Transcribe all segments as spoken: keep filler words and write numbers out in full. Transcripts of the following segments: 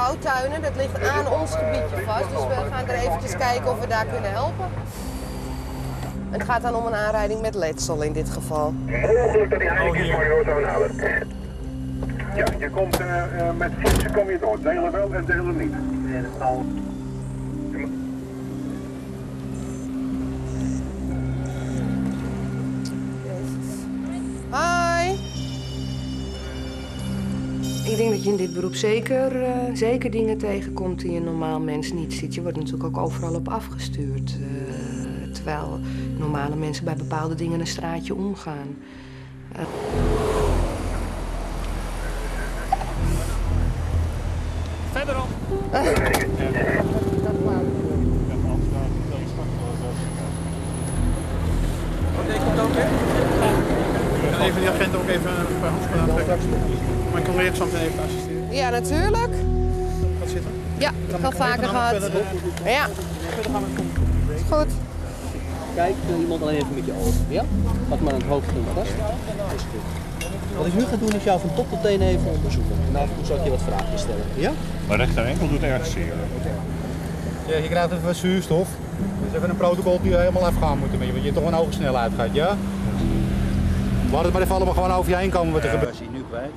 bouwtuinen. Dat ligt aan ons gebiedje vast. Dus we gaan er eventjes kijken of we daar kunnen helpen. Het gaat dan om een aanrijding met letsel in dit geval. Mogelijk dat die eindjes voor je wordt aanhouden. Ja, je komt uh, uh, met fietsen kom je door. Delen wel en delen niet. En het al... Hi! Ik denk dat je in dit beroep zeker, uh, zeker dingen tegenkomt die een normaal mens niet ziet. Je wordt natuurlijk ook overal op afgestuurd. Uh, terwijl normale mensen bij bepaalde dingen een straatje omgaan. Uh... Verderop. Uh. Oké, komt ook, hè? Even die agent ook even een paar handschoenen aantrekken. Maar ik probeer zo meteen even te assisteren. Ja, natuurlijk. Gaat zitten? Ja, ik heb vaker gehad. Ja. Verder gaan we. Is goed. Kijk, doe iemand alleen even met je ogen. Ja? Pak maar een hoofd in de kast. Is goed. Wat ik nu ga doen is jou van top tot teen even onderzoeken. En af en toe zal ik je wat vragen stellen. Ja? Mijn rechterenkel doet erg zeer. Ja, je krijgt even wat zuurstof. Dus even een protocol die helemaal afgaan moet met je, want je toch een hoge snelheid gaat, ja? Laat het maar even allemaal gewoon over je heen komen wat er gebeurt. Is hij nu kwijt?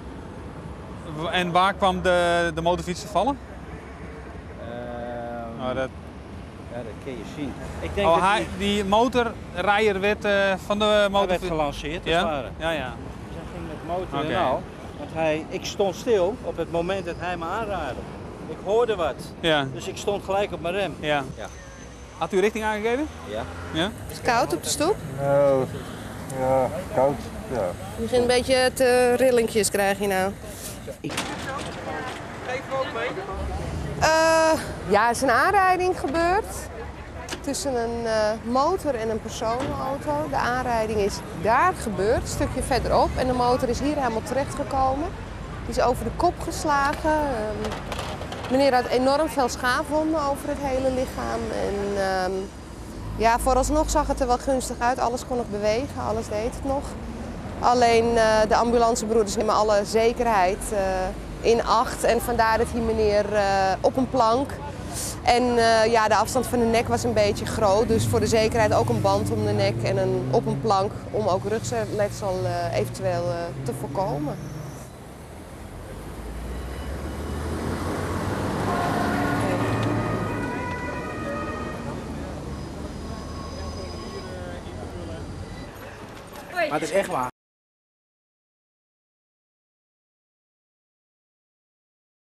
En waar kwam de, de motorfiets te vallen? Uh, oh, dat... Ja, dat kun je zien. Ik denk oh, dat hij, die... die motorrijder werd uh, van de motorfiets... Hij werd gelanceerd, als het ja? ware. Ja, ja. Dus hij ging met motor Okay. en al. Want hij, ik stond stil op het moment dat hij me aanraadde. Ik hoorde wat. Ja. Dus ik stond gelijk op mijn rem. Ja. Ja. Had u richting aangegeven? Ja. Ja? Is het koud op de stoep? Nou, ja, koud. Ja. Je begint een beetje te rillingjes krijg je nou. Geef hem ook mee. Uh, ja, er is een aanrijding gebeurd tussen een uh, motor en een personenauto. De aanrijding is daar gebeurd, een stukje verderop. En de motor is hier helemaal terechtgekomen. Die is over de kop geslagen. Um, meneer had enorm veel schaafwonden over het hele lichaam. En um, ja, vooralsnog zag het er wel gunstig uit. Alles kon nog bewegen, alles deed het nog. Alleen uh, de ambulancebroeders nemen alle zekerheid uh, in acht. En vandaar dat die meneer uh, op een plank. En uh, ja, de afstand van de nek was een beetje groot. Dus voor de zekerheid ook een band om de nek en een, op een plank. Om ook rugletsel uh, eventueel uh, te voorkomen. Maar het is echt waar.